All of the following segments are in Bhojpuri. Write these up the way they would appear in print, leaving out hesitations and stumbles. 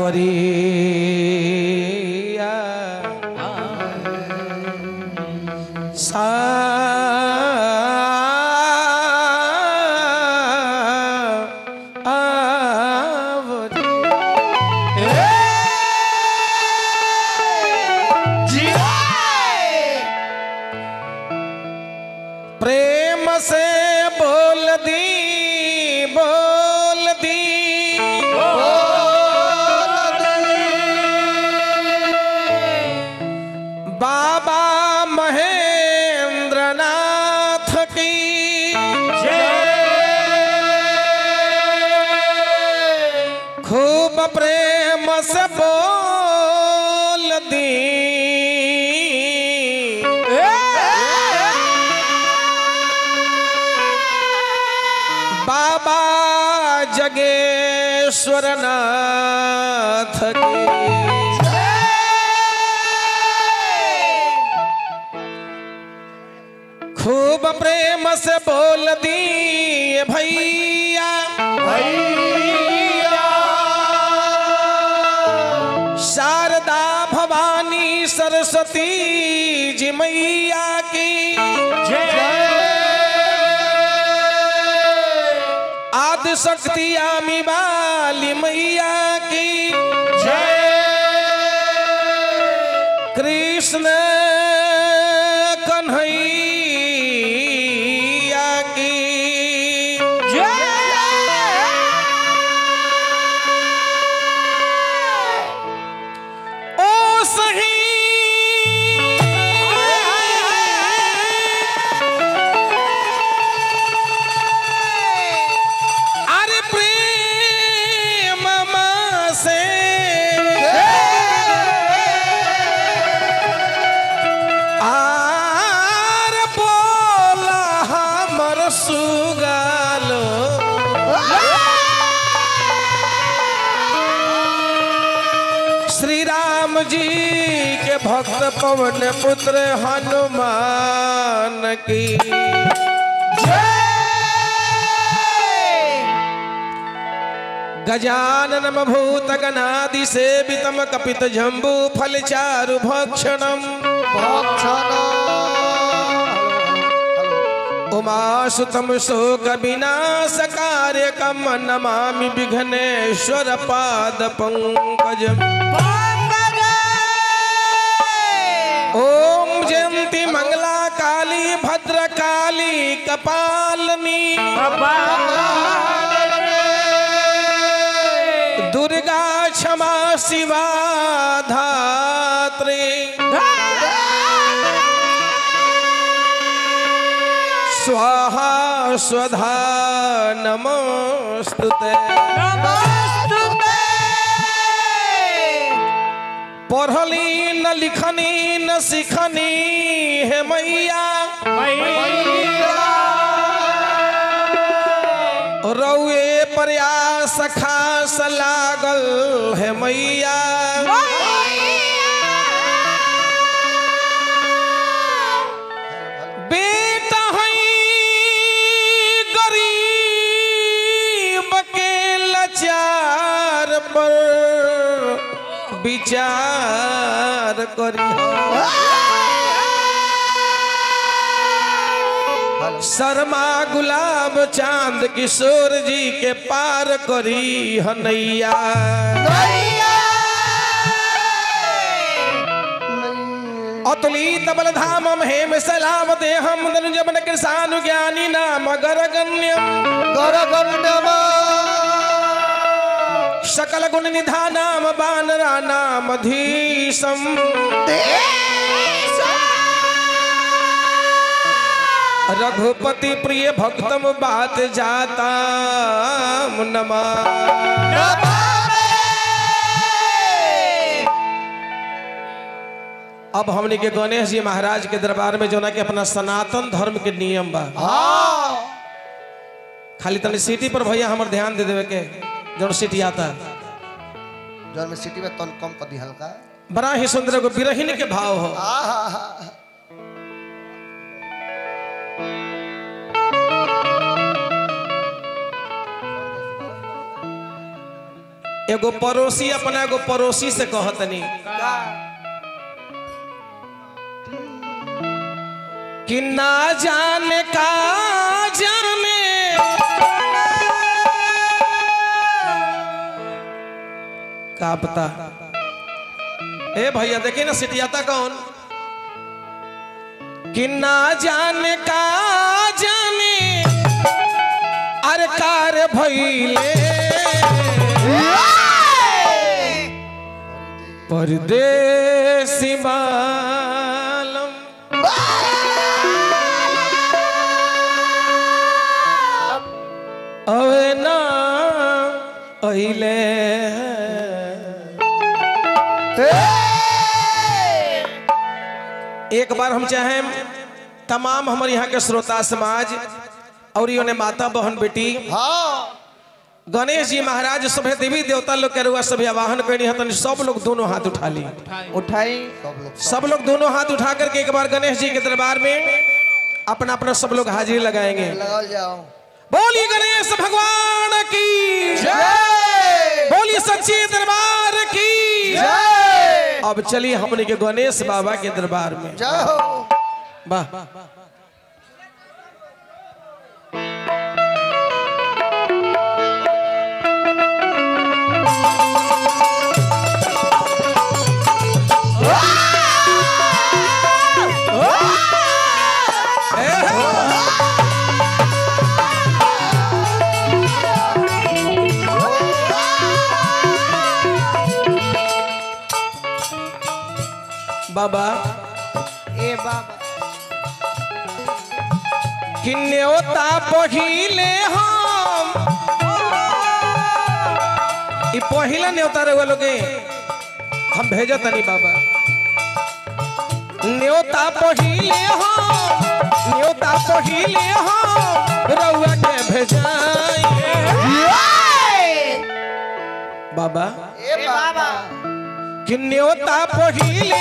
करिया प्रेम से बोल दी बाबा महेंद्रनाथ की खूब प्रेम से बोल दी बाबा जगेश्वरनाथ की खूब प्रेम से बोल दी भैया शारदा भवानी सरस्वती जी मैया की आदि शक्ति आमी वाली मैया की कृष्ण कन्हैया की ओ सही अरे प्रेम से आर बोला हमर सुगालो श्री राम जी के भक्त पवन पुत्र हनुमान की गजाननम भूत गणादि सेवितम कपित जम्बू फल चारु भक्षणम उमासुतम शोक विनाशकार्यकम नमामि विघ्नेश्वर पाद पंकजम ओम जयंती मंगला काली भद्रकाली कपालिनी दुर्गा क्षमा शिवा धात्री स्वाहा स्वधा नमोस्तुते पढ़ली न लिखनी न सिखनी है मैया रउए प्रयास खास लागल है मैया बेटा है गरीब के लाचार पर विचार करी शर्मा गुलाब चांद किशोर जी के पार करी हनैया अतुली तबल धामम हेम सलाम देहम धनुजबन कृषानु ज्ञानी नाम गरगण्यम सकल गुण निधानाम बानरा नाम धीशम रघुपति प्रिय भक्तम बात जाता नमा अब हमने के गणेश जी महाराज के दरबार में जो ना कि अपना सनातन धर्म के नियम बा खाली तनी सिटी पर भैया हमर ध्यान दे देवे के जो सिटी आता जौन में सिटी में तन कम कर दी हल्का बड़ा ही सुंदर को बिरहिन के भाव हो एगो पड़ोसी अपना एगो पड़ोसी से कहतनी कि ना जाने का जाने का पता। ए भैया देखिए ना सिटियाता कौन कि ना जाने का जाने अरे कार भइले परदेसी मालम अवे ना अइले एक बार हम चाहें तमाम हमारे यहाँ के श्रोता समाज और ने माता बहन बेटी गणेश जी महाराज सभे देवी देवता लोग के रुआ सभी आवाहन करनी है सब लोग दोनों हाथ उठा ली उठाई सब लोग दोनों हाथ उठा करके एक बार गणेश जी के दरबार में अपना अपना सब लोग हाजिरी लगाएंगे। बोलिए गणेश भगवान की जय, बोलिए सच्चे दरबार की जय। अब चलिए हमने के गणेश बाबा के दरबार में जाओ। वाह बाबा ए बाबा कि न्योता पहिले हम ई पहिला न्योता रे लोगे हम भेजत नहीं बाबा न्योता पहिले हम रउआ के भेजाए बाबा ए बाबा कि न्योता पहिले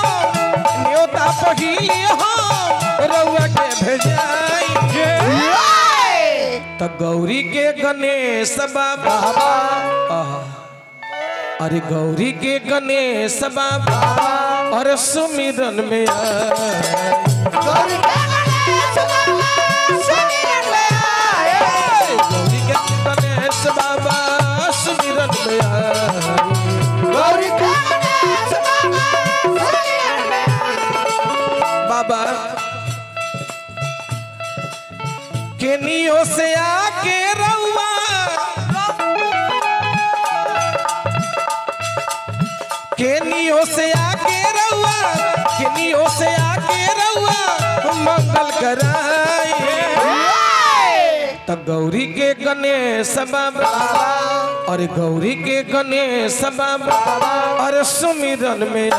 हम रउआ के भेजाएंगे तो गौरी के गणेश बाबा अरे गौरी के गणेश बाबा और सुमिरन में गौरी के गणेश बाबा सुमिरन में बाबा केनियो से आके रउआ मंगल कराए तो गौरी के गणेश बाबा और गौरी के गणेश बाबा और सुमिरन में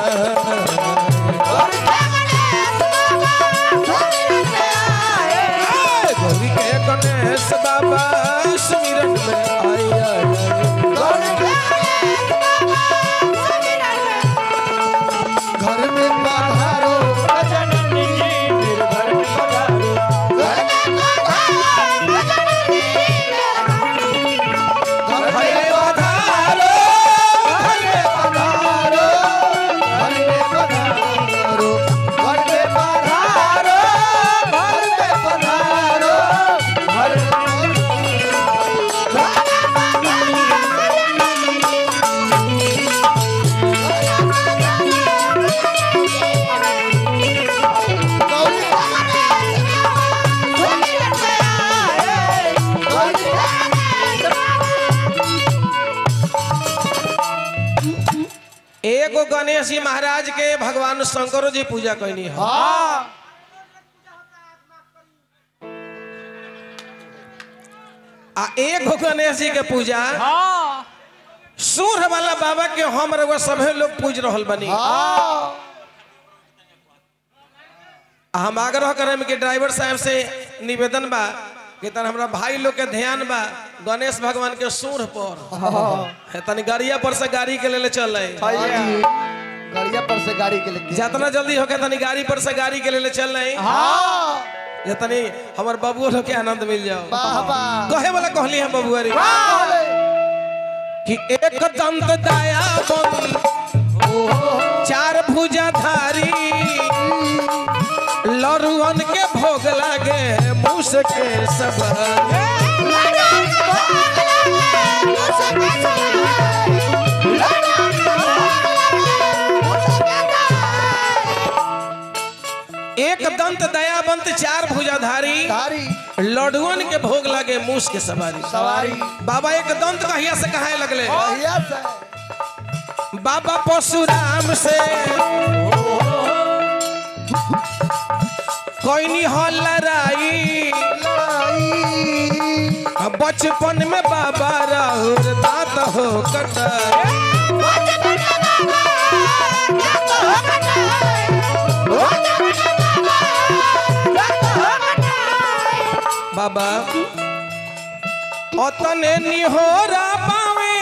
गौरी के गणेश बाबा सुमिरन में घर में पधारो जननी मेरे घर में पधारो एगो गणेश जी महाराज के भगवान शंकर जी पूजा कैनी है। आ एगो गणेश जी के पूजा सूर्य वाला बाबा के हम रउआ सभे लोग पूज रहल बनी। हम आग्रह करम के ड्राइवर साहब से निवेदन बा कि तन हमरा भाई लोग के ध्यान बा गणेश भगवान के सूर्य पर तनी गाड़िया पर से गाड़ी के ले चल गाड़िया पर से गाड़ी के लेके जितना जल्दी होके तनी गाड़ी पर से गाड़ी के ले चल ये तनी हमर बबुआ लोग के आनंद मिल जाओ। कहे वाला कहली है बबुआ रे कि एक दंत दयाबंद चार भुजाधारी लरुअन के भोग लागे मूस के सवारी। एक दंत दयाबंत चार भुजाधारी लडुअन के भोग लगे मूस के सवारी। बाबा एक दंत कहिया से कहे लगले बाबा परशुराम से कोई नहीं हो लड़ाई बचपन में बाबा राहुल दांत हो कटाई। बाबा ओतने निहोरा पावे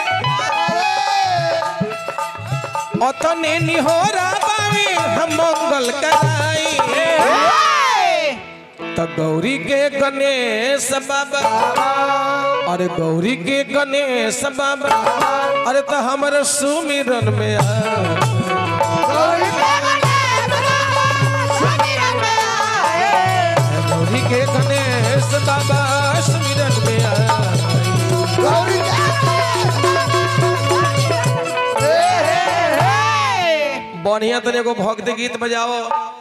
ओतने निहोरा पावे हम मंगल कराई। तो गौरी के गणेश बाबा अरे गौरी के गणेश बाबा अरे तो हमारे सुमिरन में गौरी के गणेश बाबा सुमिरन में बढ़िया तने को भक्ति गीत बजाओ।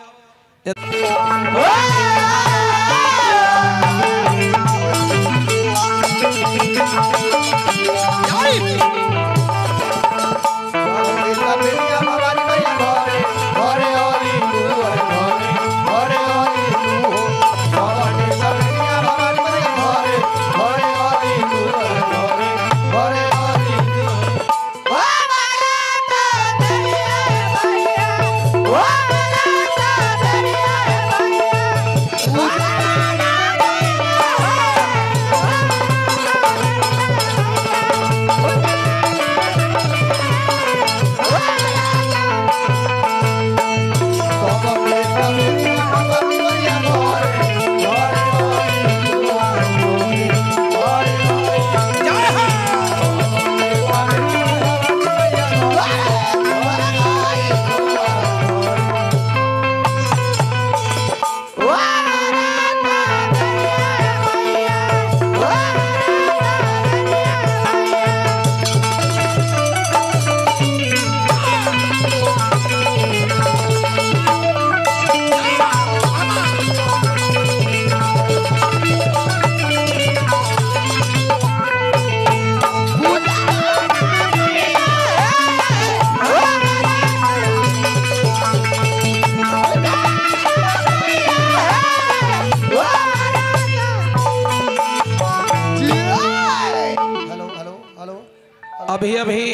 अभी अभी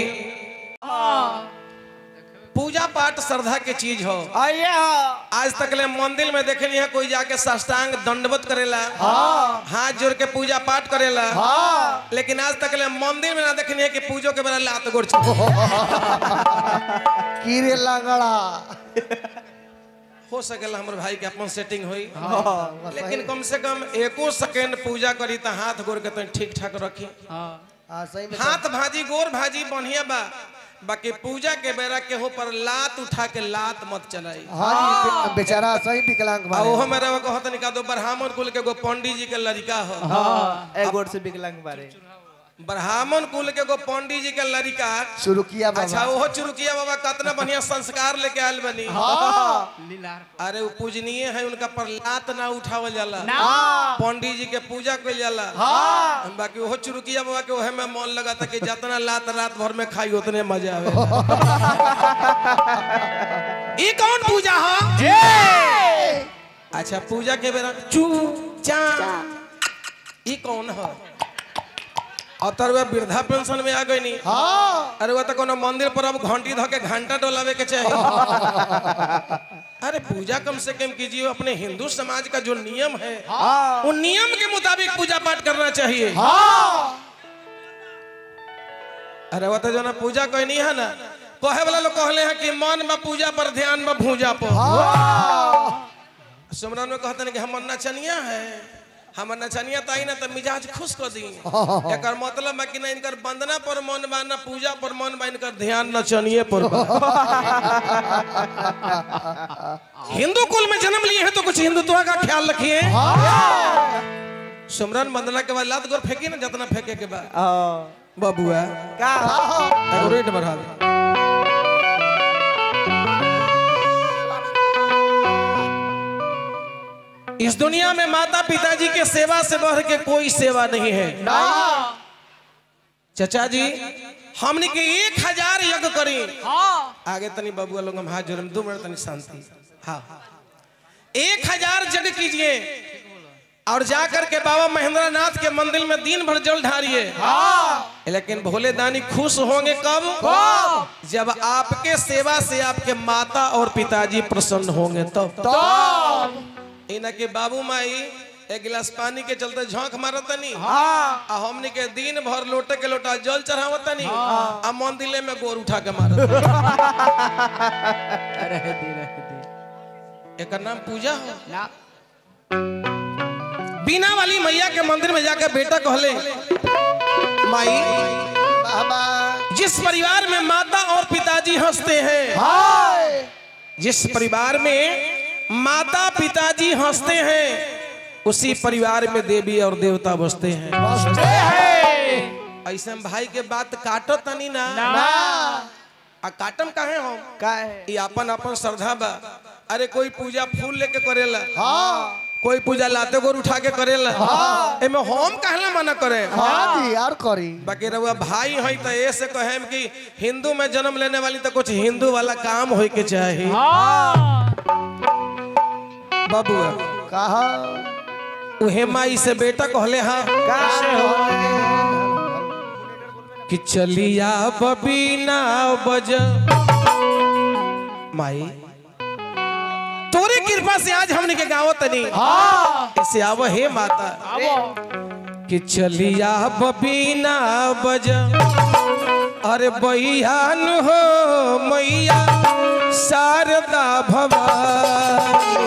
पूजा पाठ श्रद्धा के चीज हो। आज तक ले मंदिर में देखनी है कोई जाके साष्टांग दंडवत करेला हाथ जोड़ के पूजा पाठ करेला लेकिन आज तक ले मंदिर में ना देखनी है कि पूजो के बेला लात गोड़ कीरे लगड़ा हो सकेला हमर भाई के अपन सेटिंग होई लेकिन कम से कम एको सेकंड पूजा करी तो हाथ गोड़ के तो ठीक ठाक रखी। हाथ भाजी गोर भाजी बढ़िया बा बाकी पूजा के बेरा के हो पर लात उठा के लात मत चलाई। हाँ बेचारा सही विकलांग बा ओहो मेरा को कहत निका दो ब्राह्मण कुल के गो पंडित जी के लड़का हो। हां एक गोड़ से विकलांग बारे ब्राह्मण कुल के गो पंडित जी के लड़का चुरुकिया बाबा। अच्छा ओहो चुरुकिया बाबा कितना बढ़िया संस्कार लेके आयल बनी। अरे वो पूजनीय है उनका पर लात ना उठावल जाला पंडित जी के पूजा कइल जाला बाकी ओहो चुरुकिया बाबा के ओहे में मन लगा था कि जितना लात रात भर में खाई उतने मजा आवे। ई कौन पूजा है? अच्छा पूजा के बेरा चू चा ई कौन है? अब तो वृद्धा पेंशन में आ गई नहीं। अरे वो तो कोनो मंदिर पर अब घंटी धो के घंटा डोलावे के चाहिए। अरे पूजा कम से कम कीजिए अपने हिंदू समाज का जो नियम है उन नियम के मुताबिक पूजा पाठ करना चाहिए। अरे वो तो जो ना पूजा कोई नहीं है ना कहे वाला लोग कहले हैं कि मन में पूजा पर ध्यान में भूजा पर। सुमरन में कहते हैं कि हम नचनिया है हम नचनिया ताई ना तो मिजाज खुश कर दी एकर मतलब बा कि ना इनकर वंदना पर मन बा ना पूजा पर मन बा इनकर ध्यान नचनिए पर बा हिंदू कुल में जन्म लिए हैं तो कुछ हिंदुत्व का ख्याल रखिए सुमरन वंदना के बाद लात गोर फेंकी ना जितना फेंके के बाद बबुआ का रेट बढ़ा दे इस दुनिया में माता पिताजी के सेवा से बढ़ के कोई सेवा नहीं है चाचा जी हमने के 1000 यज्ञ करी आगे तनी बबुआ लोग हम हाथ जोड़े 2 मिनट तनी शांति हाँ 1000 यज्ञ कीजिए और जाकर के बाबा महेंद्र नाथ के मंदिर में दिन भर जल ढारिए लेकिन भोले दानी खुश होंगे कब जब आपके सेवा से आपके माता और पिताजी प्रसन्न होंगे तब इनके बाबू माई एक गिलास पानी के चलते झोंक मारतनी आ हमनी के दिन भर लोटे के लोटा जल चढ़ावतनी आ मंदिर में गोर उठा के मारत एक नाम पूजा हो ना बीना वाली मैया के मंदिर में जाकर बेटा कहले माई जिस परिवार में माता और पिताजी हंसते हैं जिस परिवार में माता पिताजी हंसते हैं उसी परिवार में देवी और देवता बसते हैं ऐसे भाई के बात काटो तनी ना आ काटम काहे हम का है ये अपन अपन श्रद्धा बा अरे कोई पूजा फूल लेके करेला कोई पूजा लाते गोर उठा के करेला एमे हम कहला मना करे यार करी बाकी रहुआ भाई है तो ऐसे कहेम कि हिंदू में जन्म लेने वाली तो कुछ हिंदू वाला काम होए के चाहिए बबुआ कहा उहे माई से बेटा कहले हाँ कि चलिया बबीना बज माई तोरे कृपा से आज हमने के गाँव तनी इसे आव हे माता कि चलिया बबीना बज अरे बहियान हो मैया शारदा भवानी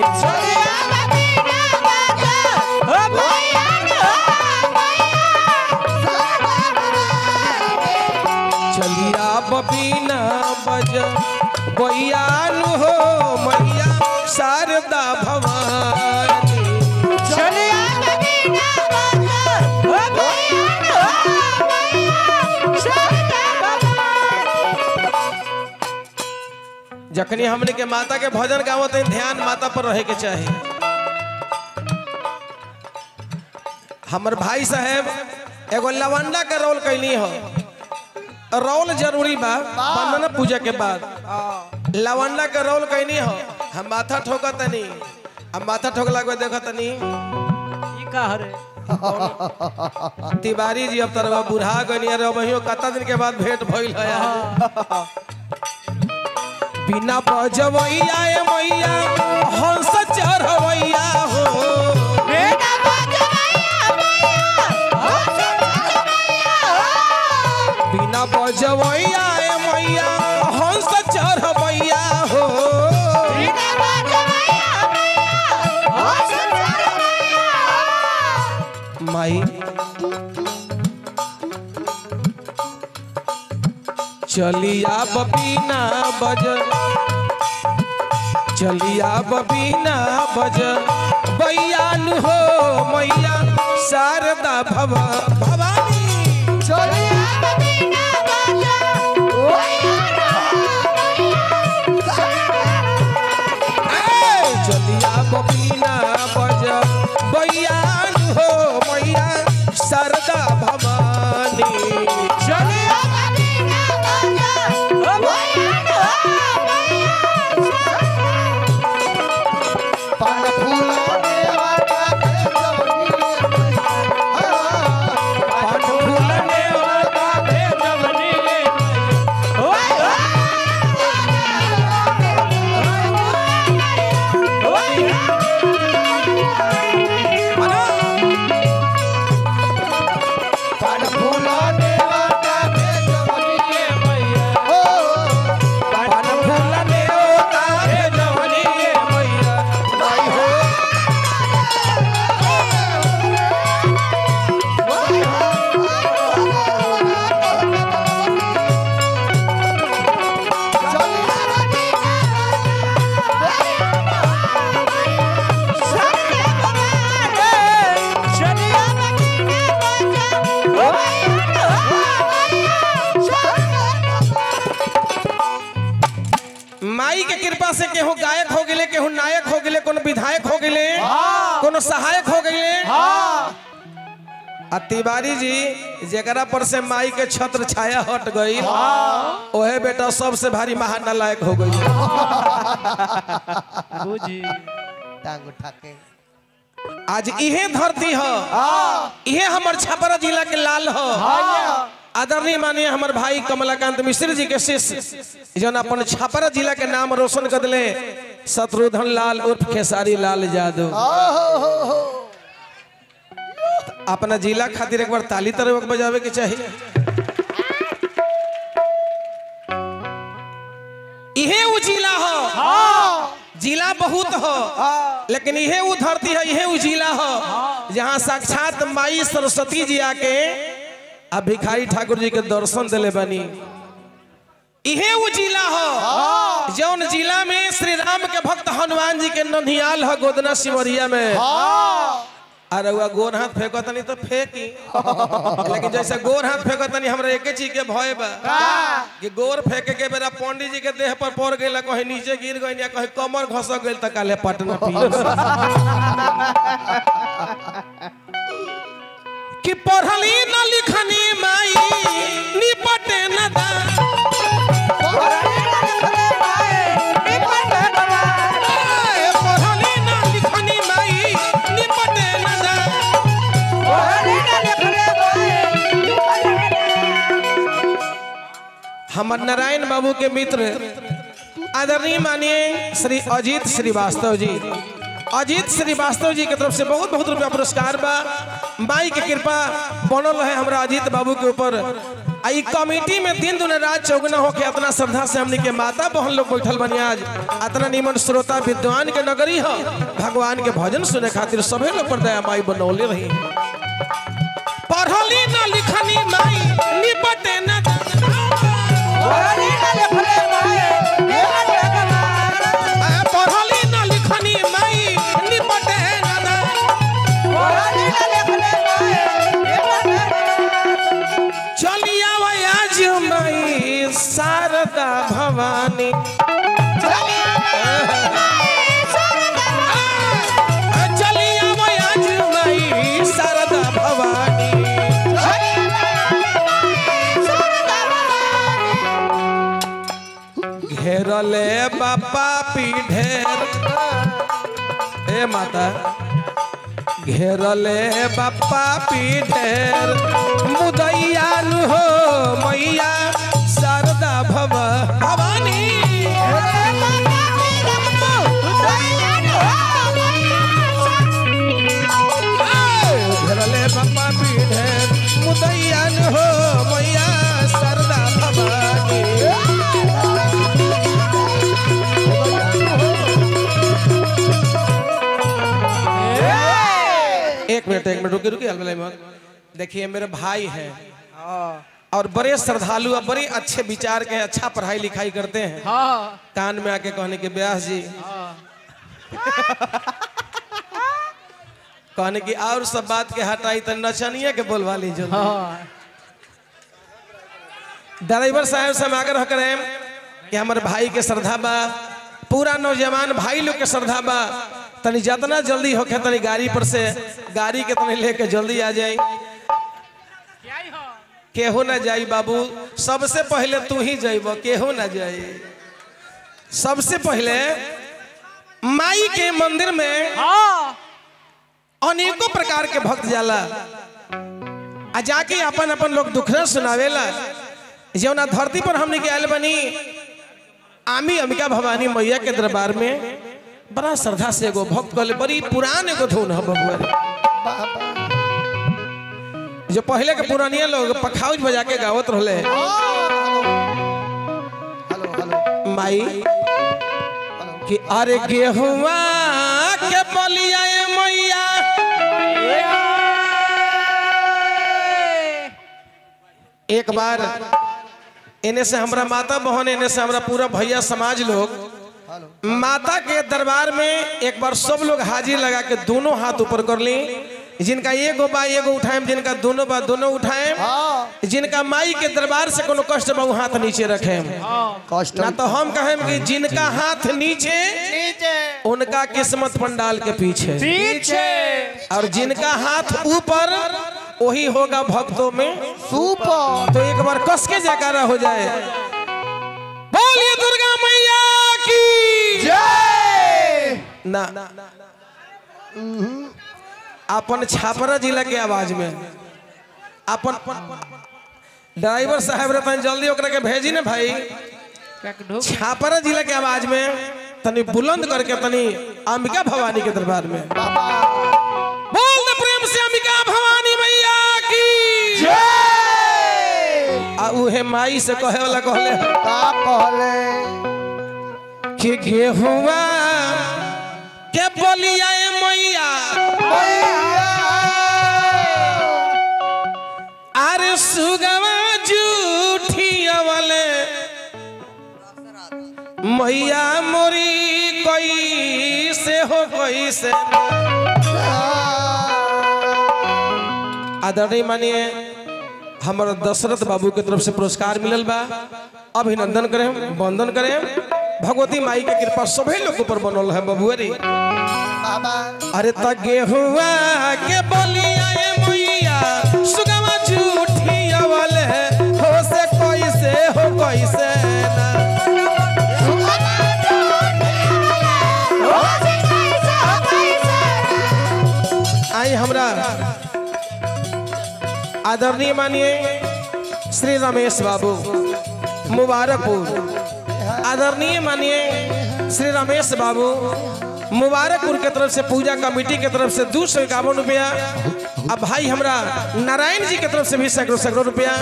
चलिया बबीना बज बहियान हो मैया शारदा भवानी चलिया बबीना बज बहियान हो मैया शारदा भवानी। जखनी हमने के माता के भजन गावत है ध्यान माता पर रहे के चाहिए हमर भाई साहब एगो लवंडा का रोल कैली हो रोल जरूरी बा वंदना पूजा के बाद लवंडा का रोल कैनी हो हम माथा ठोका तनी अब माथा ठोकला को देखा तनी ई का हरे तिवारी जी अब तरह बुढ़ा गनी अरे वही कता दिन के बाद भेंट भइल है बिना बजवैया ए मैया हंस चढ़वैया हो बेटा बजवैया मैया बिना बजवैया ए मैया हंस चढ़वैया हो बेटा बजवैया मैया हंस चढ़वैया माई चलिया बबीना बज चलिया बबीना बज बयान हो मैया शारदा भवानी चलिया बबीना बज बहियान हो मैया चलिया बबीना बज बयान हो मैया शारदा भवानी चलिया बबीना बज बहियान हो मैया पान फूलों ने वाटा पान फूलने वाला भेजवनी माई के कृपा से केहू गायक हो गए, केहू नायक हो गए, कोनो विधायक हो गए, कोनो सहायक हो गए। तिवारी जी जरा पर से माई के छत्र छाया हट गई, ओहे बेटा सबसे भारी महानालायक हो गई। टांग उठा के आज इहे धरती हो, इहे हमर छपरा जिला के लाल हो। आदरणीय माननीय हमर भाई कमलाकांत मिश्र जी के शिष्य जन अपन छपरा जिला के नाम रोशन कर दिले, शत्रुघ्न लाल उर्फ खेसारी लाल यादव। अपना जिला खातिर एक बार ताली तरह बजावे के चाहिए। इहे वो जिला हो, जिला बहुत हो, लेकिन इहे वो धरती है, इहे वो जिला हो जहाँ साक्षात माई सरस्वती जी आके अब भिखारी ठाकुर जी के दर्शन दिले बनी। इहे वो जिला हो जौन जिला में श्री राम के भक्त हनुमान जी के ननिहाल हो गोदना सिमरिया में। अरे वह गोर हाथ फेंको तनी तो फेंकी, लेकिन जैसे गोर हाथ फेंको तनी हमरा एक चीज के भय बा कि गोर फेंके के बेरा पंडित जी के देह पर पड़ गई, कहीं नीचे गिर गई या कहीं कमर घसक गई तो काले पटना कि पढ़ली न लिखनी माई निपटे न हमर नारायण बाबू के मित्र आदरणीय माननीय श्री अजीत श्रीवास्तव जी, अजीत श्रीवास्तव जी की तरफ से बहुत बहुत रुपया पुरस्कार बा। माई के कृपा बनल है हमरा अजीत बाबू के ऊपर। आई कमेटी में दिन दुन रात चौगुना होके अपना श्रद्धा से हमने के माता बहन लोग बैठल बनी। आज इतना निमन श्रोता विद्वान के नगरी हो, भगवान के भजन सुने खातिर सभी लोग पर दया माई बनौले रही। पढ़ली न लिखनी माई निपटे न पढ़ली न लिखनी माई निपटे न चलिया आज माई शारदा भवानी, चलिया आज माई शारदा भवानी। घेरले बापा पीढ़ेर ए माता, घेरले बापा पीढ़ेर मुदैयान हो मैया शारदा भवानी। घेरले बापा पीढ़ेर मुदैयान हो मैया शारदा भवानी। एक मिनट रुकिए अलबला मत। देखिए मेरे भाई हैं और बड़े श्रद्धालु और बड़े अच्छे विचार के, अच्छा पढ़ाई लिखाई करते हैं। कान में आके कहने के व्यास जी कहने की और सब बात के हटाई तो नचनिया के बोलवा लीजिए। ड्राइवर साहब से हम आग्रह करें कि हमारे भाई के श्रद्धा बा, पूरा नौजवान भाई लोग के श्रद्धा बा, तनी जितना जल्दी होके तनी गाड़ी पर से गाड़ी के तनी लेके जल्दी आ जाए। केहू ना जाई बाबू, सबसे पहले तू ही जाइब, केहू ना जाई। सबसे पहले माई के मंदिर में अनेकों प्रकार के भक्त जाला, आ जाके अपन अपन लोग दुखना सुनावेला। जौना धरती पर हमने के आयल बनी आमी अंबिका भवानी मैया के दरबार में बड़ा श्रद्धा से एगो भक्त कहले, बड़ी पुरान एगो धुन है भगवान, जो पहले के पुरानिया लोग पखाउज बजा के गावत रहले। माई कि अरे गेहुआ के बलिया मैया एक बार इन्हें से हमरा माता बहन, इन्हें से हमरा पूरा भैया समाज लोग माता के दरबार में एक बार सब लोग हाजिर लगा के दोनों हाथ ऊपर कर ली। जिनका एगो बा एगो उठाएम, जिनका दोनों बा दोनों उठाएम, जिनका माई के दरबार से कोनो कष्ट बा हाथ नीचे रखेम। कष्ट ना तो हम कहें कि जिनका हाथ नीचे उनका किस्मत पंडाल के पीछे, और जिनका हाथ ऊपर वही होगा भक्तों में सुपर। तो एक बार कस के जयकारा हो जाए। बोलिए दुर्गा मैया की जय। ना अपन छापरा जिला के आवाज में अपन ड्राइवर साहब रे जल्दी ओकरा के भेजी ना भाई। छापरा जिला के आवाज में तनी बुलंद करके तनी अंबिका भवानी के दरबार में बोल दे प्रेम से अंबिका भवानी मैया की जय। आ उहे माई से कहे वाला कहले का कहले कि गेहुआ के बोलिया मैया अरे सुगवा जूठिया वाले मैया मोरी कोई से हो कोई से। आदरणीय मानिए हमारा दशरथ बाबू के तरफ से पुरस्कार मिलल बा। अभिनंदन करें, वंदन करें। भगवती माई के कृपा सभी लोग ऊपर बनल है बबुअरी। अरे तगे हुआ के बोलिया मैया सुगवा झूठिया वाले हो से कोई से हो कोई से ना। आई हमरा आदरणीय मानिए श्री रमेश बाबू मुबारकपुर। आदरणीय मानिए श्री रमेश बाबू मुबारकपुर के तरफ से पूजा कमेटी के तरफ से 251 रुपया। अब भाई हमरा नारायण जी के तरफ से भी सैकड़ों रुपया।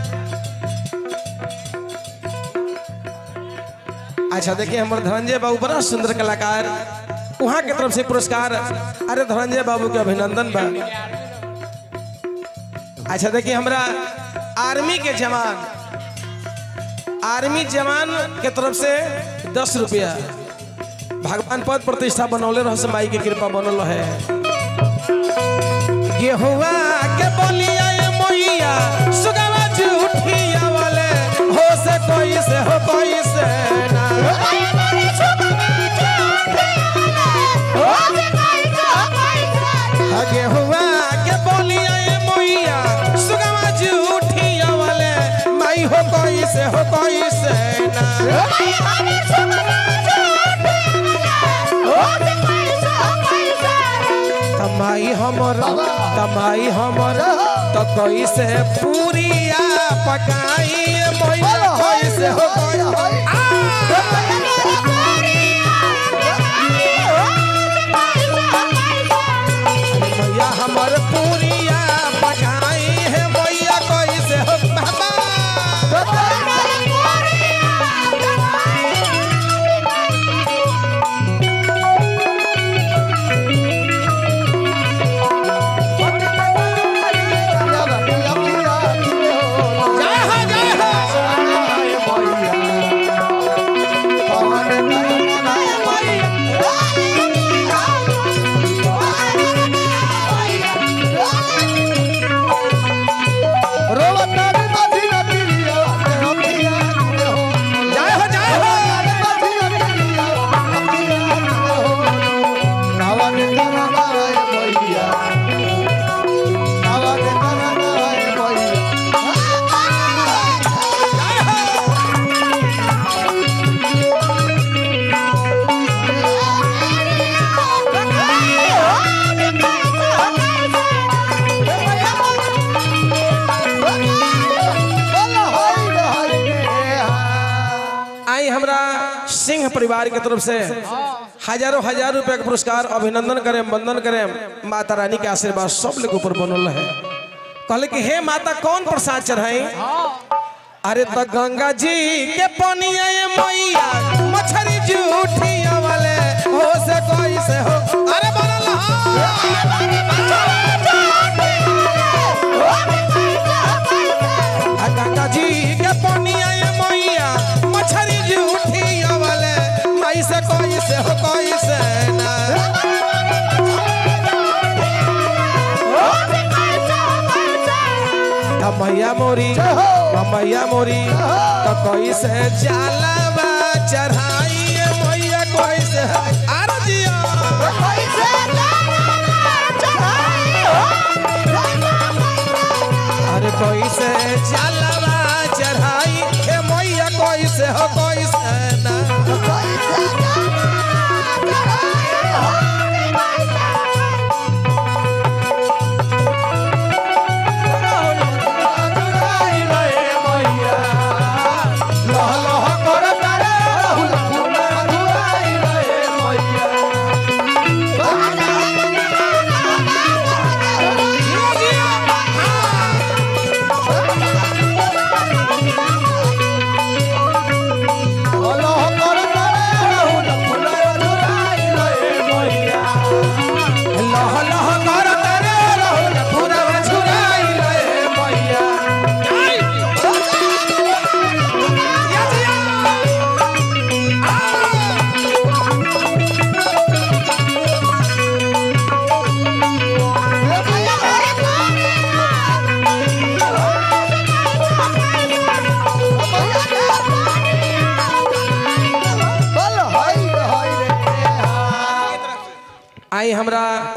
अच्छा देखिए हमारे धनंजय बाबू बड़ा सुंदर कलाकार, वहाँ के तरफ से पुरस्कार। अरे धनंजय बाबू के अभिनंदन बा। अच्छा देखिए हमरा आर्मी जवान के तरफ से 10 रुपया। भगवान पद प्रतिष्ठा बनौले रह से माई के कृपा बनल है। गेहुआ के बोलिया मैया सुगवा झूठिया वाले हो से कोई से हो कोई से ना। गेहुआ के बोलिया मैया सुगवा झूठिया वाले माई हो कोई से हो कोई से ना। तमाई हमर तो कोई से पूरिया पकाई मैया कोई से हो कोई मैया हमर पूरिया पकाई है मैया कोई से हो बाबा। सिंह परिवार की तरफ से हजारों रुपए का पुरस्कार। अभिनंदन करें, वंदन करें। माता रानी के आशीर्वाद सब लोग ऊपर बनल है। कहले कि हे माता कौन प्रसाद चढ़ाई? अरे तो गंगा जी के पनिया मैया मछरी जूठिया वाले हो से कोई से हो। अरे बनल गंगा जी के पनिया मैया मछरी जूठिया वाले माई से कोई से हो कोई से ना। मैया मोरी मैया मोरी तो कैसे जलवा चढ़ाई मैया कैसे आरजिया अरे कैसे जलवा चढ़ाई मैया कैसे हो कैसे ना आई हमरा